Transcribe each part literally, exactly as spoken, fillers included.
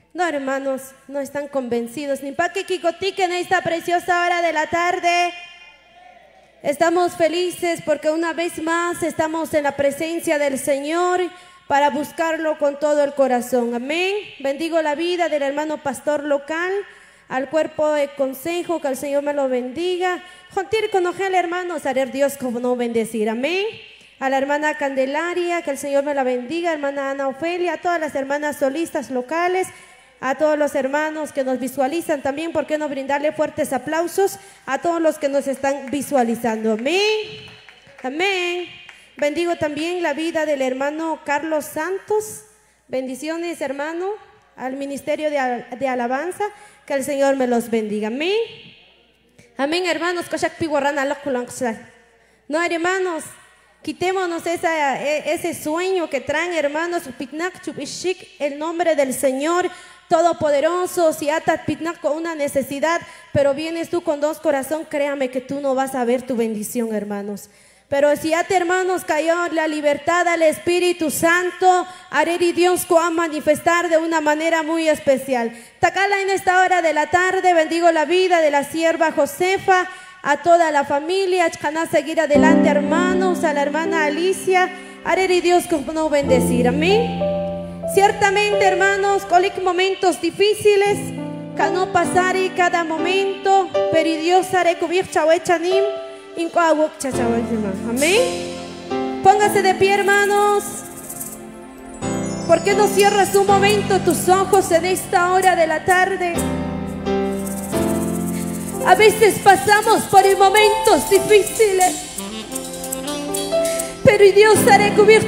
No, hermanos, no están convencidos. Ni pa' que quicotiquen esta preciosa hora de la tarde. Estamos felices porque una vez más estamos en la presencia del Señor para buscarlo con todo el corazón. Amén. Bendigo la vida del hermano pastor local, al cuerpo de consejo, que el Señor me lo bendiga. Jontir con ojel, hermanos, haré Dios como no bendecir. Amén. A la hermana Candelaria, que el Señor me la bendiga. Hermana Ana Ofelia, a todas las hermanas solistas locales, a todos los hermanos que nos visualizan también. ¿Por qué no brindarle fuertes aplausos a todos los que nos están visualizando? Amén. Amén. Bendigo también la vida del hermano Carlos Santos. Bendiciones, hermano, al ministerio de, al de alabanza. Que el Señor me los bendiga. Amén. Amén, hermanos. No, hermanos, quitémonos esa, ese sueño que traen, hermanos. El nombre del Señor Todopoderoso. Si atas pitnak con una necesidad, pero vienes tú con dos corazones, créame que tú no vas a ver tu bendición, hermanos. Pero si a ti, hermanos, cayó la libertad al Espíritu Santo, haré Dios que va a manifestar de una manera muy especial. Tacala en esta hora de la tarde, bendigo la vida de la sierva Josefa, a toda la familia, a seguir adelante, hermanos, a la hermana Alicia, haré Dios que no bendecir. Amén. Ciertamente, hermanos, con momentos difíciles, que no pasar y cada momento, pero Dios haré cubrir chahuechanim. Amén. Póngase de pie, hermanos. ¿Por qué no cierras un momento tus ojos en esta hora de la tarde? A veces pasamos por momentos difíciles, pero Dios hará cubrir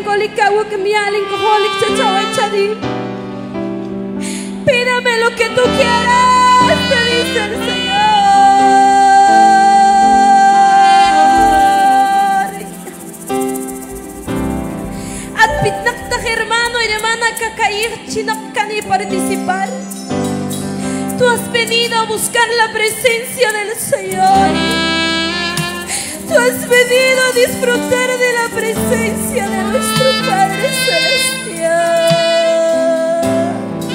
pídame lo que tú quieras, te dice el Señor. Hermano y hermana Kakair Chinakani participar. Tú has venido a buscar la presencia del Señor. Tú has venido a disfrutar de la presencia de nuestro Padre Celestial.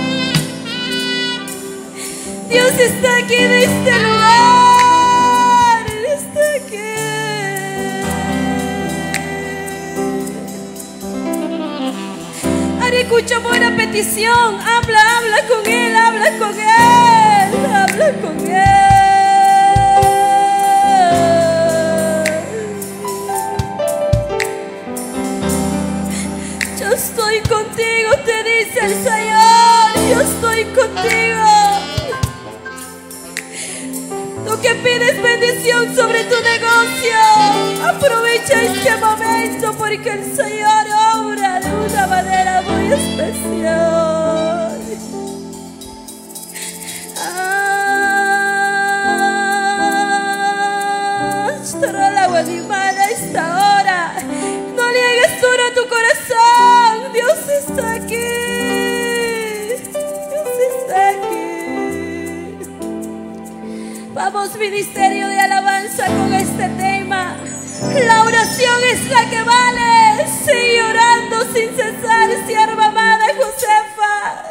Dios está aquí en este lugar. Él está aquí. Escucha buena petición, habla, habla con Él, habla con Él, habla con Él. Yo estoy contigo, te dice el Señor, yo estoy contigo. Tú que pides bendición sobre tu negocio, aprovecha este momento porque el Señor obra de una manera muy especial. Ah, estará la guadimana a esta hora. No le hagas duro a tu corazón. Dios está aquí. Dios está aquí. Vamos, ministerio de alabanza, con este tema. La oración es la que vale. Sigue orando sin cesar, sierva amada Josefa.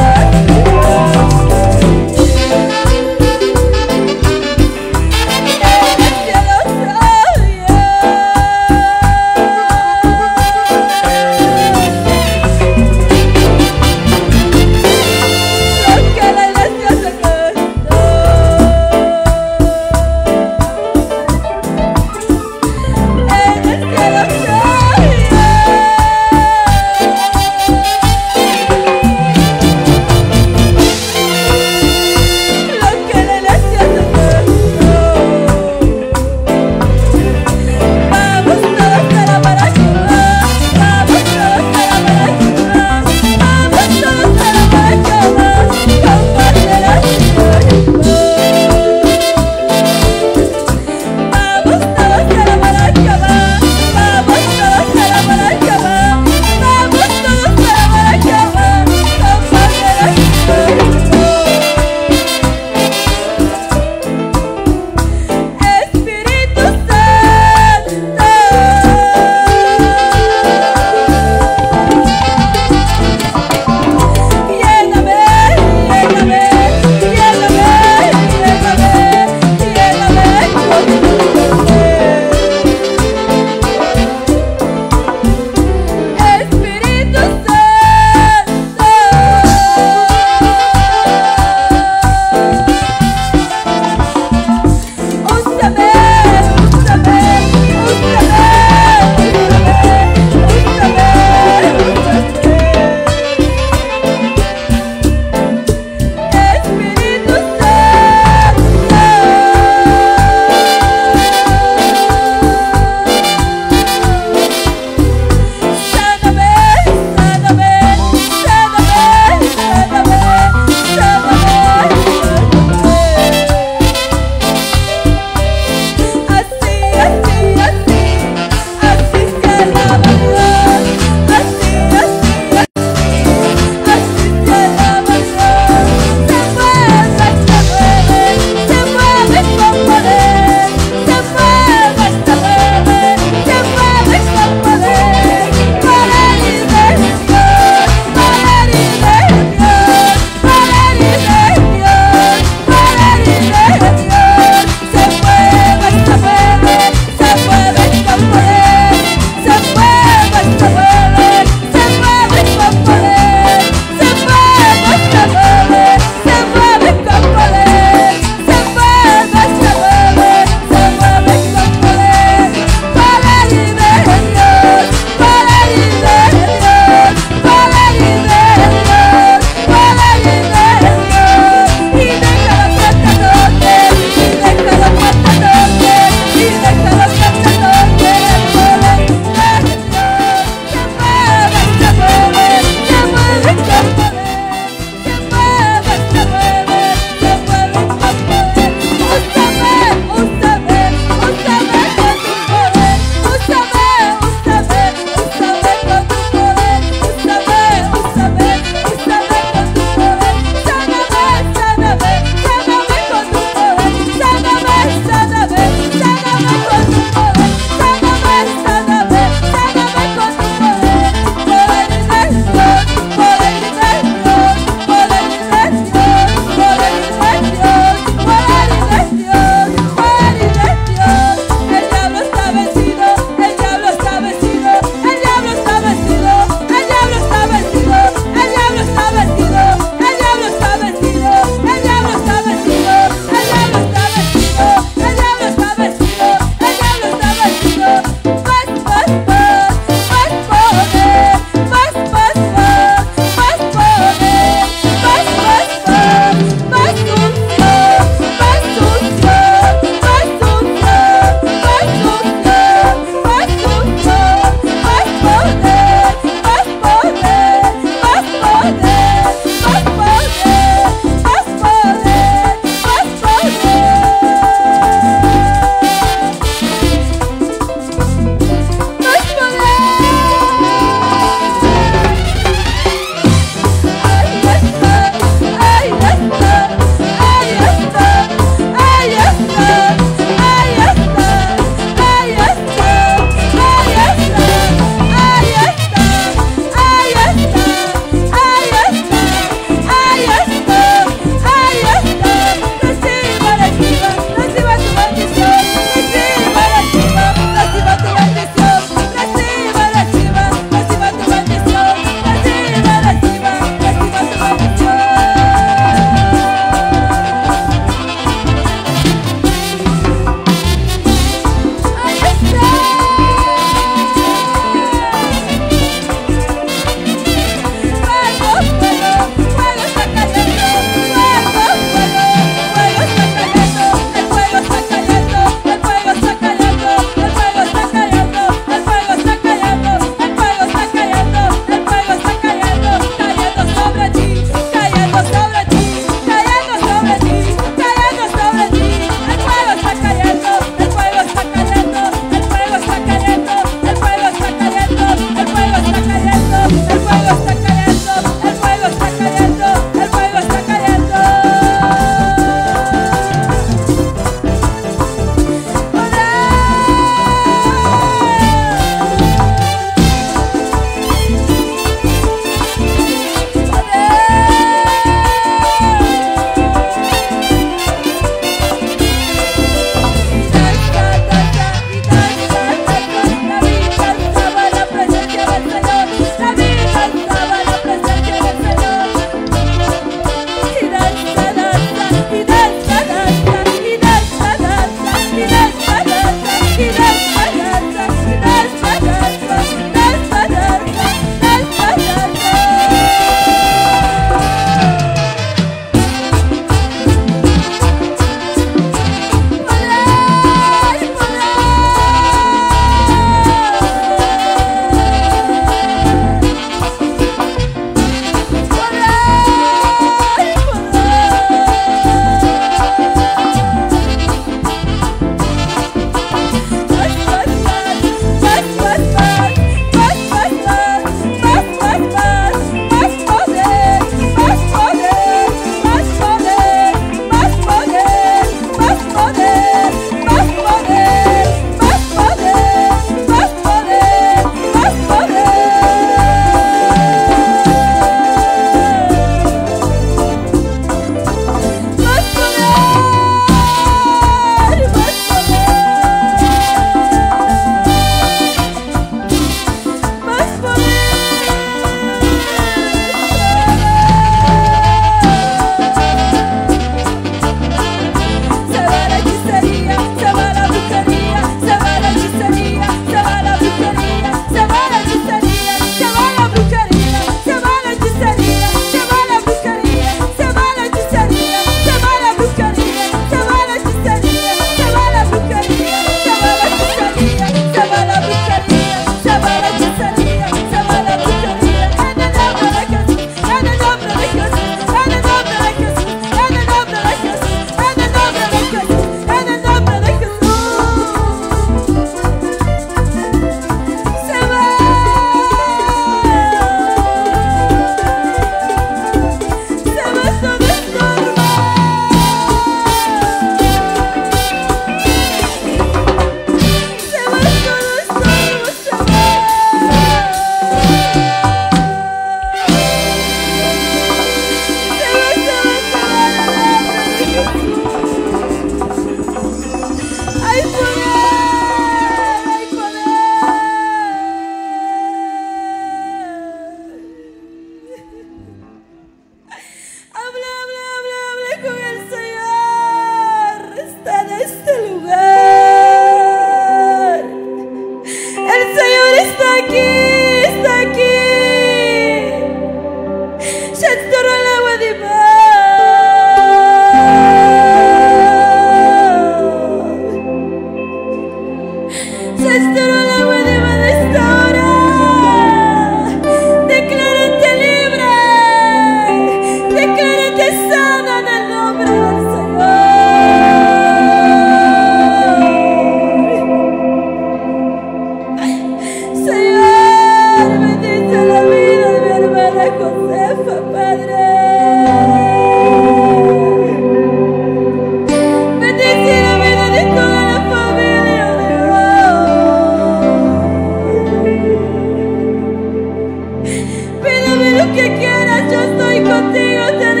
te